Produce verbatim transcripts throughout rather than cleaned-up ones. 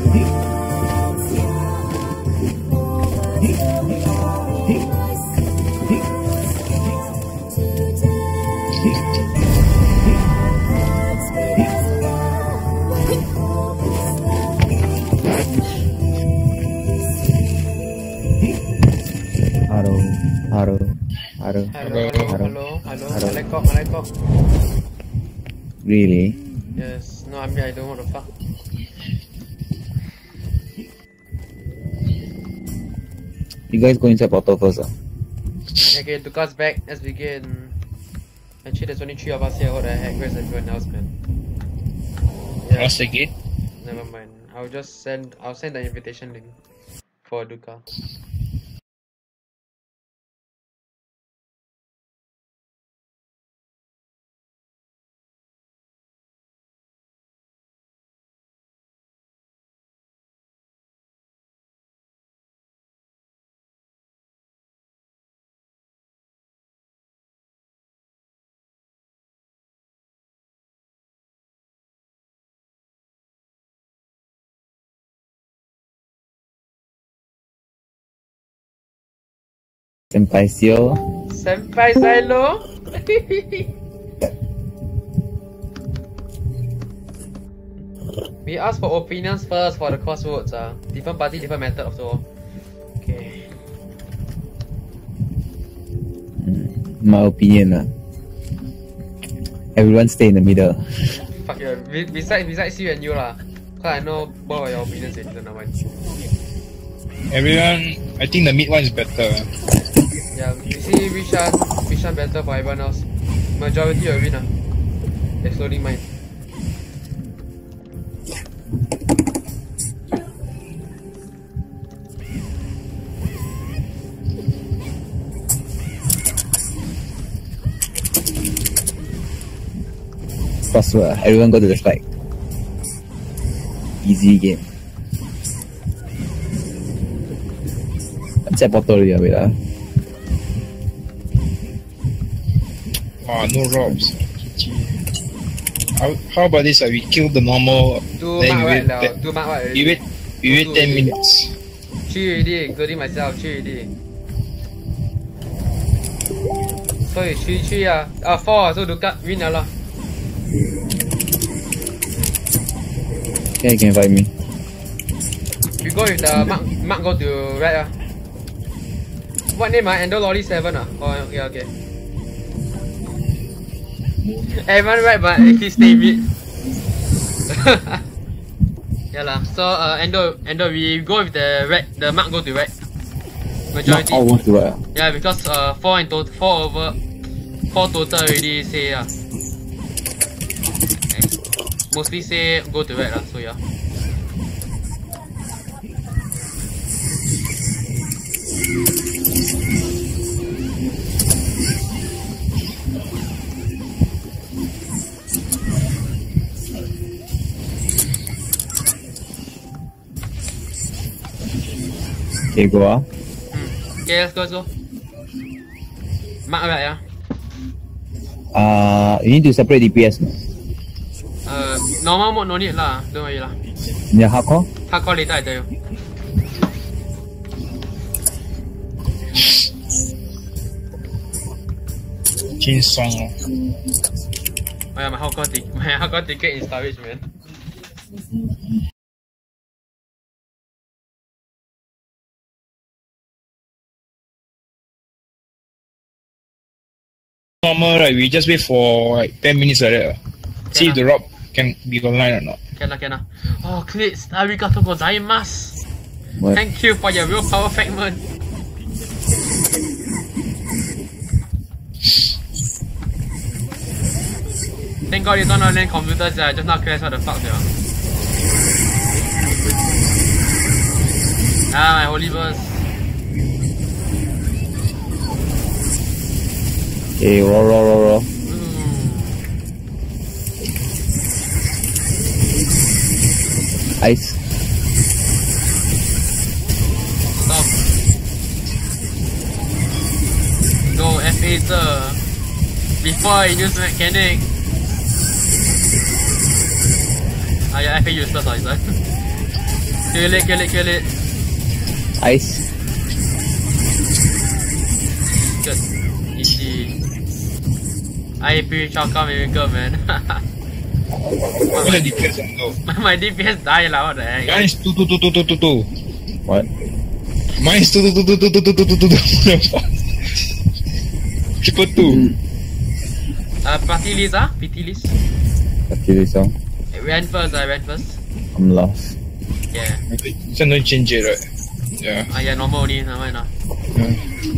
Hello, hello, hello, hello, hello, hello. Malaikum, malaikum. Really? Yes. No, I mean I don't want to fuck. You guys go inside portal first, ah? Okay, to us back. Let's begin. Actually, there's only three of us here. What the heck? Where's everyone else, man? Yeah. Once again? Never mind. I'll just send. I'll send the invitation link for Duka. Senpai Sio. Senpai Silo. We ask for opinions first for the crossroads. Uh. Different party, different method after all. Okay. My opinion, uh, everyone stay in the middle. Fuck yeah. Be besides, besides you and you lah. Cause I know both of your opinions in the one. Everyone, I think the mid one is better. Yeah, we see which one, which one better for everyone else. Majority will win, uh, excluding mine. Crossword, everyone go to the spike. Easy game. Check portal already, wait ah. Ah, no robs. How, how about this? Uh, we kill the normal. Two then mark we right wait. now. That, Two mark right. we wait. We wait ten minutes. Three already, including myself. Three already. So it's three, three ah. Ah, four. So Duka win lah. Yeah, you can find me. We go with the mark. Mark go to red ah. What name ah? Endo Lolly seven ah. Oh okay okay. Everyone right, but he stay mid. Yeah lah. So uh, Endo, Endo, we go with the red. The mark go to red. Majority. Not all want to red. Yeah, because uh four in total, four over, four total already say ah. Okay. Mostly say go to red lah. So yeah. Okay, go ah. Hmm. Okay, let's go, let's go. Mark right yeah. Uh, you need to separate D P S. No? Uh, normal mode no need lah. Don't worry lah. Yeah, hardcore. Hardcore later I tell you. Change song. Oh yeah, my hardcore ticket, my hardcore ticket in storage, man. Normal, right? We just wait for like ten minutes like that. See if the rob can be online or not. Can lah, can lah. Oh, Klitz, arigatou gozaimasu. What? Thank you for your willpower fragment. Thank God you don't know land computers, uh, just now crash what the fuck, yeah. Ah, my holy verse. Okay, roll, roll, roll, roll. Ice. Stop. Go F A sir. Before I use mechanic. Ah yeah, F A useless, sorry sir. Kill it, kill it, kill it. Ice. Good. Easy. I P Chaka Miracle, man. What the D P S low? My D P S die lah, what the heck? Mine is two two two two two two two. What? Mine is two two two two two two two two two two. Triple two. Uh, party list ah? P T list? Okay, this song. I ran first, I ran first. I'm lost. Yeah. This one don't change it, right? Yeah. Ah, yeah, normal only, never mind lah. Yeah.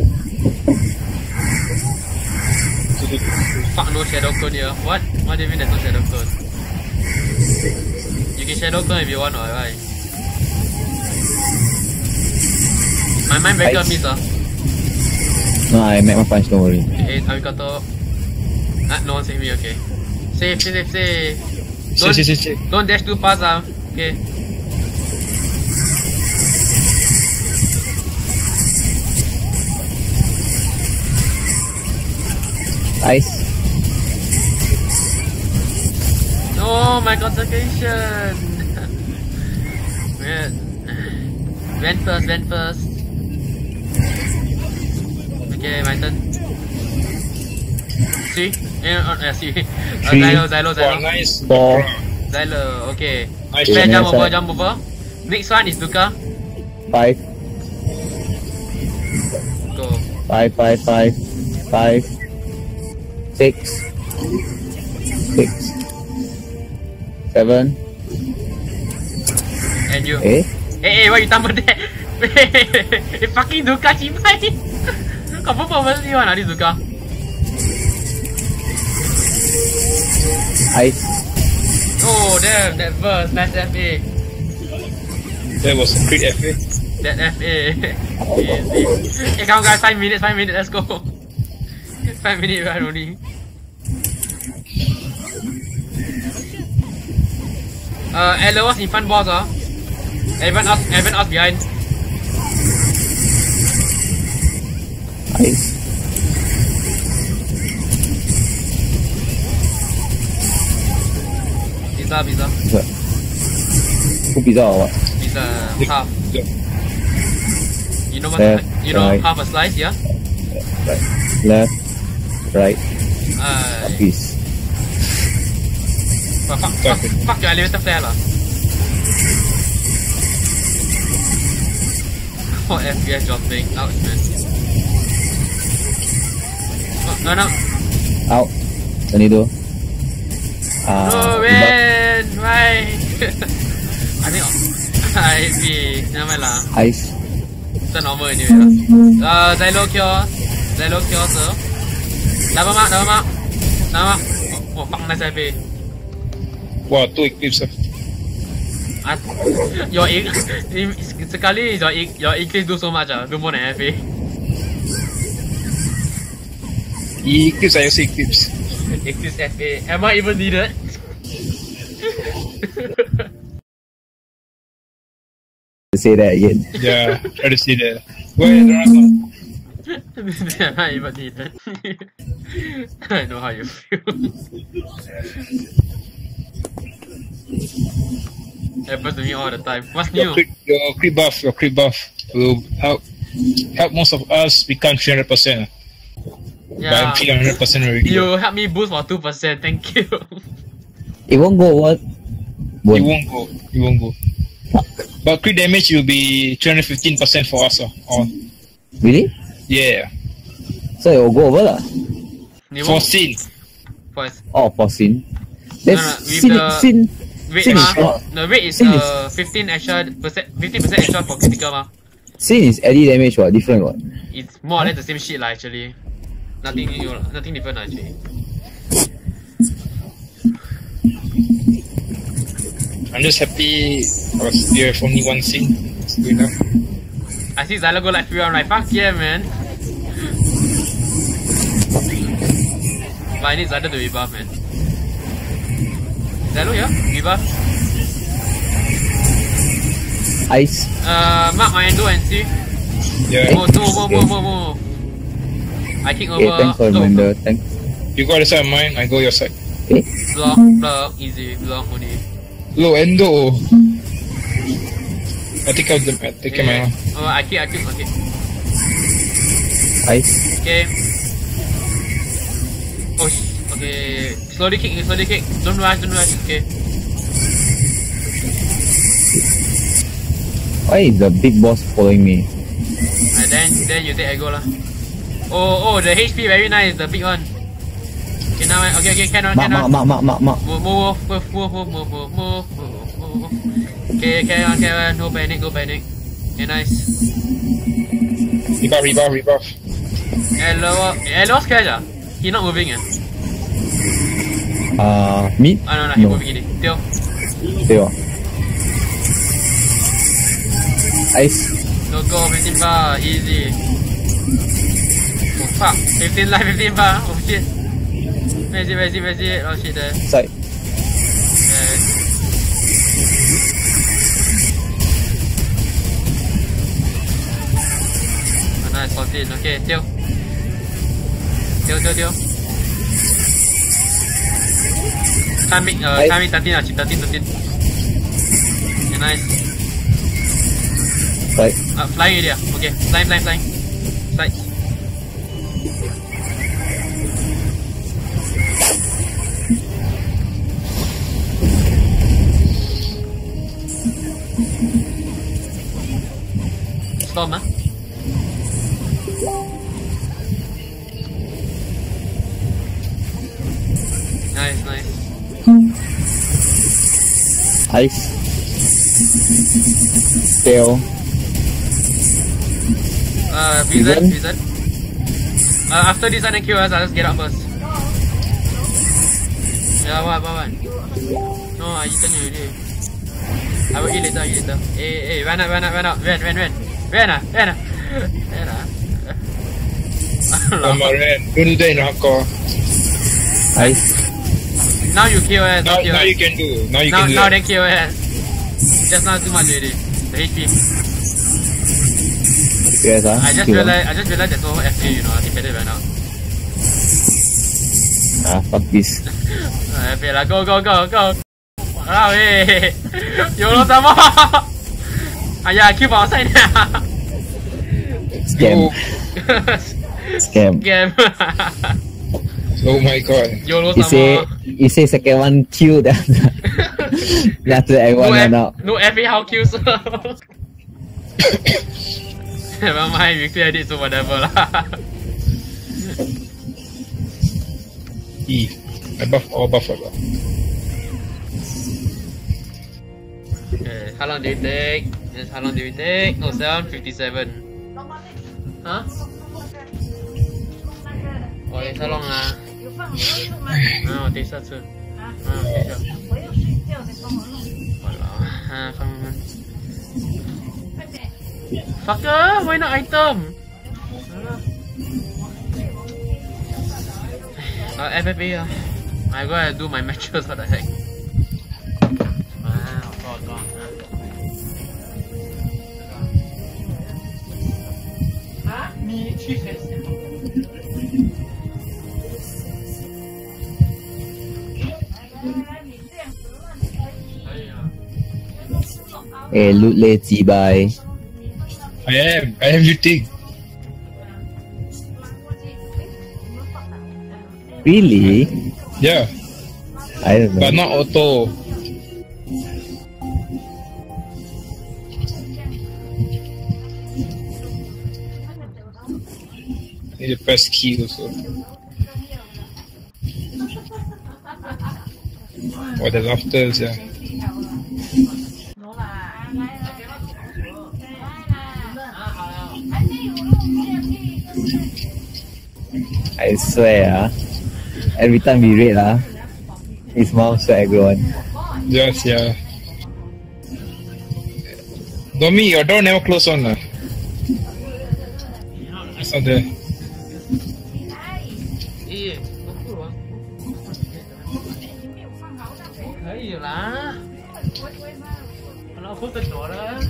Fuck, no shadow clone here. What? What do you mean there's no shadow clone? You can shadow clone if you want, or right? My mind breaker miss ah. No, I make my punch, don't worry. Okay, Arigato. Ah, no one save me, okay. Save, save, save, save. Say, Don't, say, say, say. don't dash too fast ah. Okay. Ice. No, my concentration. Weird. Vent first, vent first. Okay, my turn. See? Eh, uh, uh, see. Uh, Three. Zylo, Zylo, Oh, Zylo. nice. Four. Zylo, okay. Nice. Fair Yeah, jump nice over, side. jump over. Next one is Luca. Five. Go. Five, five, five. Five. Six. Six. Seven. And you. Eh? Eh, eh, why you tambah that? Eh, fucking Luca, cibai. Kau apa purposely one ah, this Luca? Ice. Oh, damn, that verse, nice F A. That was a great F A. That F A. Easy. Hey, come on guys, five minutes, five minutes, let's go. Five minutes run only. Uh, Ella was in front boss ah. Everyone else, everyone else behind. Ice. Pizza, pizza, What? Who pizza or what? pizza, half. Yeah. You know what? Left, You know right. half a slice, yeah? Right. Left. Right. Uh, Peace. fuck, fuck, fuck, fuck your elevator flare lah. Oh, F P S dropping. Ouch, man. Oh, no, no. Out. Tornado. Ah. No, man. Why? I think I be. Never mind lah. Ice. It's a normal anyway lah. Uh, Zylo cure. Zylo cure, sir. Double mark, double mark. Double mark. Oh, oh fuck, nice F A. Wow, two eclipse. Ah, your e sekali your e your eclipse do so much ah, do more than F A. Eclipse, I also eclipse. Eclipse F A. Am I even needed? Say that again. Yeah, try to see that. Where is Dragon? Am I even needed? I know how you feel. Happens to me all the time. What's Your new? crit, your crit buff, your crit buff will help help most of us become three hundred percent. But Yeah. I'm three hundred percent already. You help me boost for two percent. Thank you. It won't go what? It Won't. won't go. It won't go. But crit damage will be three hundred fifteen percent for us. Uh, on. Really? Yeah. So it will go over lah. You For won't- sin. for Oh, for sin. That's No, no, with sin. the- Sin. Rate Sin is mah. not. The rate is Sin uh fifteen extra percent, fifteen percent extra for critical mah. Sin is any damage what? Different what? It's more or less the same shit lah actually. Nothing new, lah. Nothing different lah, actually. I'm just happy because you have only one sin. It's good enough. I see Zylo go like free round, right? Fuck yeah, man. But I need Zylo to rebuff, man. Zylo, yeah? Rebuff. Ice. Uh, mark my endo and see. Yeah. Move, move, move, move, move, move. I kick over. Okay, thanks for the low. reminder. Thanks. You go the side of mine, I go your side. Okay. Block, block, easy, block only. Low endo. I take out the I take out my one. Oh, I keep, I keep, okay. Ice. Okay. Oh, okay. Slowly kick, slowly kick. Don't rush, don't rush. Okay. Why is the big boss following me? And then, then you take aggro lah. Oh, oh, the H P very nice, the big one. Okay, now, okay, okay, can on, Mark, can on. mark, mark, mark, mark, mark. Move, move, move, move, move, move, move, move, move, move. Okay, carry on, carry on. No panic, no panic. Okay, nice. Rebuff, rebuff, rebuff. Hello, hello, Scratch ah? He not moving ah? Uh, mid? Ah, no, no, he No. moving ini. Tio. Tio. Ice. Go, go, fifteen bar, easy. Oh, fuck. fifteen life, fifteen bar. Oh, shit. Where is it, where is it, where is it? Oh, shit, there. Side. Yeah. Oh, nice, fourteen. Okay, Tio. Tio, Tio, Tio. Time it, uh, time it thirteen lah, thirteen, thirteen. Okay, nice. Side. Uh, flying area. Okay, flying, flying, flying. Slide. Storm ah. Nice, nice. Ice. Tail. Uh, Vision, Vision? Vision. Uh, after this one and Q S, I'll just get up first. Yeah, what, what, what? No, I eaten you already. I will eat later, eat later. Hey, hey, run out, run out, run out. Ren, Ren, Ren. Ren ah, Ren ah. Ren ah. I'm a red. Don't do that in hardcore. Ice. Now you Q S, Now, not Q S. now you can do. Now you Now, can do now that. then Q S. Just now too much already. The H P. Yes, ah. I just Q one. realized, I just realized there's no F P, you know. I think better right now. Ah, fuck this. Uh, F P lah, go, go, go, go. Wow, eh. YOLO some more. Ayah, keep outside now. Scam. Oh, Scam. Game. oh my god. YOLO He some say, more. he say second one kill, then then after that everyone No, ran F- out. no F A how kills. Never mind, we cleared it, so whatever lah. E. I buff all buff all. Okay, how long do you take? Yes, how long do we take? Oh, seven fifty-seven. Huh? Oh, it's how long ah? Ah, 我等一下吃。啊，等一下。Walao, ah, come on. Fucker, why not item? Uh, F F A ah. I gotta do my matches, what the heck. Ah, God, God. Ah, 你去谁先？ Eh, loot leh, jibai. I am. I am looting. Really? Yeah, I don't know. but not auto. Need to press key also. Oh, there's afters, yeah. I swear, ah, every time we raid, ah, his mom swear everyone. Yes, yeah. Domi, your door never close on lah. It's not there. 咦，可以啦，我老婆在躲了。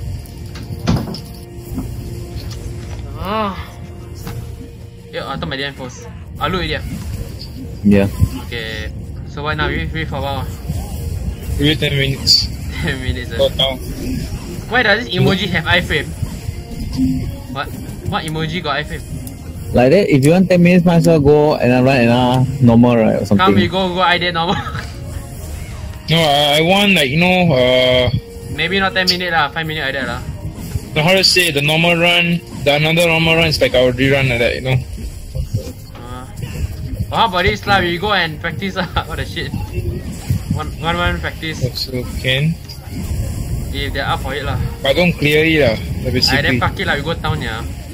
啊，yeah, I thought my D M post. I'll look it. Yeah. Okay, so why now? We wait for a while. Wait ten minutes. ten minutes. Go Uh. down. why does this emoji have iframe? What? What emoji got iframe? Like that, if you want ten minutes, might as well go and then run another normal, right? Or something. Come, we go, go, I did normal. No, I, I want like, you know, uh... Maybe not ten minutes lah, five minutes like that lah. No, how to say, the normal run, the another normal run is like our rerun like that, you know? Uh, well, how about this lah, we go and practice lah, what the shit. One, one, one practice. Also can. If they're up for it lah. But don't clear it lah, I then basically. fuck it lah, we go town yeah.